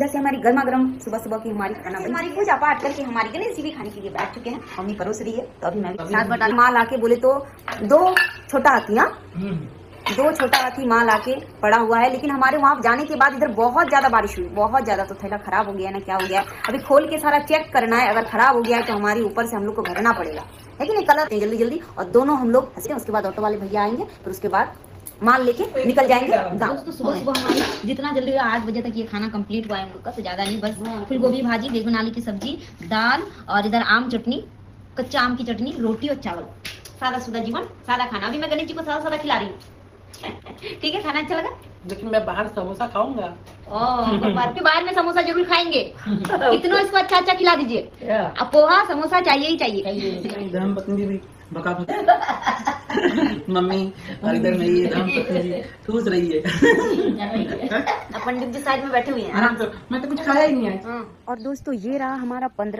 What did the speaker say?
से हमारी गर्मा गर्म सुबह सुबह की हमारी खाना हमारी पूजा पाठ करके हमारी गणेश जी भी खाने के लिए बैठ चुके हैं। मम्मी परोस रही है तो अभी मैं भी साथ बटा माँ लाके बोले तो 2 छोटा हाथी, 2 छोटा हाथी माँ लाके पड़ा हुआ है। लेकिन हमारे वहाँ जाने के बाद इधर बहुत ज्यादा बारिश हुई, बहुत ज्यादा, तो थैला खराब हो गया ना क्या हो गया, अभी खोल के सारा चेक करना है। अगर खराब हो गया है तो हमारे ऊपर से हम लोग को भरना पड़ेगा, लेकिन ये कलर जल्दी जल्दी। और दोनों हम लोग हंसते हैं, उसके बाद ऑटो वाले भैया आएंगे, फिर उसके बाद माल लेके निकल जाएंगे गाँव। दोस्तों सुबह सुबह हमारी जितना जल्दी 8 बजे तक ये खाना कंप्लीट हुआ है हम लोग का, तो ज्यादा नहीं, बस फूल गोभी भाजी, बेगन आलू की सब्जी, दाल और इधर आम चटनी, कच्चा आम की चटनी, रोटी और चावल। सादा सुदा जीवन, सादा खाना। अभी मैं गणेश जी को सादा सादा खिला रही हूँ। ठीक है, खाना अच्छा लगा? लेकिन मैं बाहर समोसा खाऊंगा। फिर बाहर में समोसा जरूर खाएंगे। इतना इसको अच्छा अच्छा खिला दीजिए। अब पोहा समोसा चाहिए ही चाहिए। धर्मपत्नी भी बका मम्मी और इधर मेरी धर्मपत्नी जी ठूस रही है। पंडित जी साइड में बैठे हुए हैं। मैं तो कुछ खाया ही नहीं है। और दोस्तों ये रहा हमारा 15